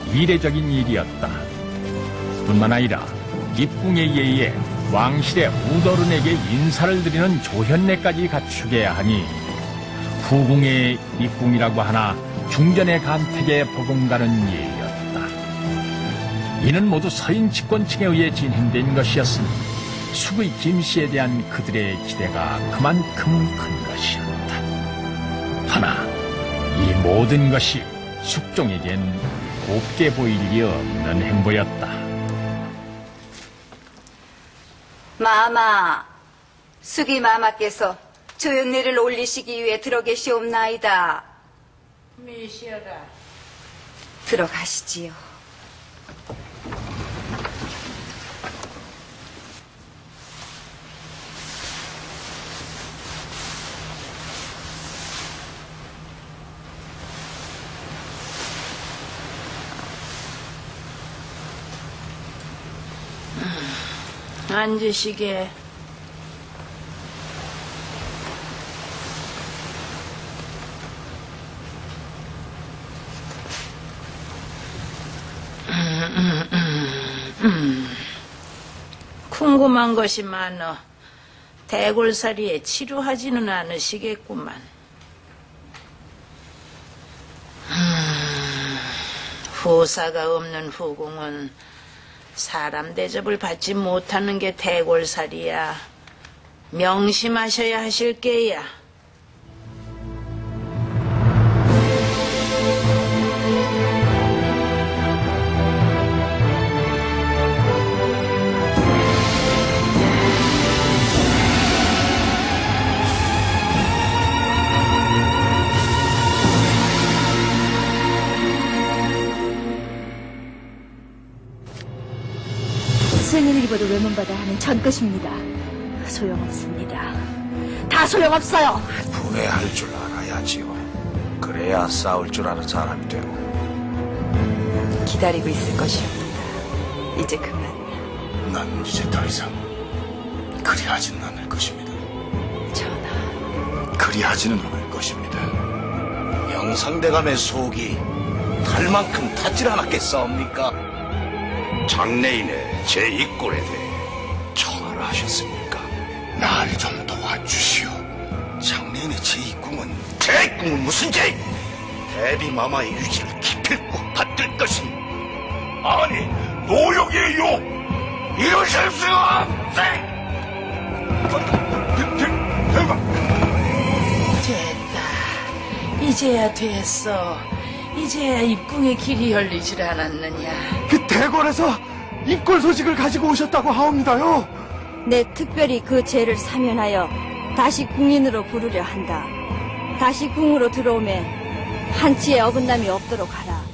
이례적인 일이었다. 뿐만 아니라 입궁에 의해 왕실의 우더른에게 인사를 드리는 조현례까지 갖추게 하니 후궁의 입궁이라고 하나 중전의 간택에 버금가는 일이었다. 이는 모두 서인 집권층에 의해 진행된 것이었으니 숙의 김씨에 대한 그들의 기대가 그만큼 큰 것이었다. 하나 이 모든 것이 숙종에겐 곱게 보일 리 없는 행보였다. 마마, 숙이 마마께서 조연례를 올리시기 위해 들어 계시옵나이다. 미시어라. 들어가시지요. 앉으시게. 궁금한 것이 많어. 대골살이에 치료하지는 않으시겠구만. 후사가 없는 후궁은 사람 대접을 받지 못하는 게 대골살이야. 명심하셔야 하실 게야. 생일을 입어도 외면받아야 하는 전 것입니다. 소용없습니다. 다 소용없어요. 분해할 줄 알아야지요. 그래야 싸울 줄 아는 사람이 되고. 기다리고 있을 것이옵니다. 이제 그만. 난 이제 더 이상 그리하지는 않을 것입니다. 전하. 그리하지는 않을 것입니다. 영상대감의 속이 달만큼 타질 않았겠사옵니까? 장래인의 제 입골에 대해 청하라 하셨습니까? 날 좀 도와주시오. 장래인의 제 입궁은 제 입궁은 무슨 죄? 대비마마의 유지를 기필코 받들 것이니 아니 노역이에요. 이러실 수가 없지. 됐다. 이제야 됐어. 이제야 입궁의 길이 열리질 않았느냐. 그 대궐에서 입골 소식을 가지고 오셨다고 하옵니다요. 내 특별히 그 죄를 사면하여 다시 궁인으로 부르려 한다. 다시 궁으로 들어오면 한치의 어긋남이 없도록 하라.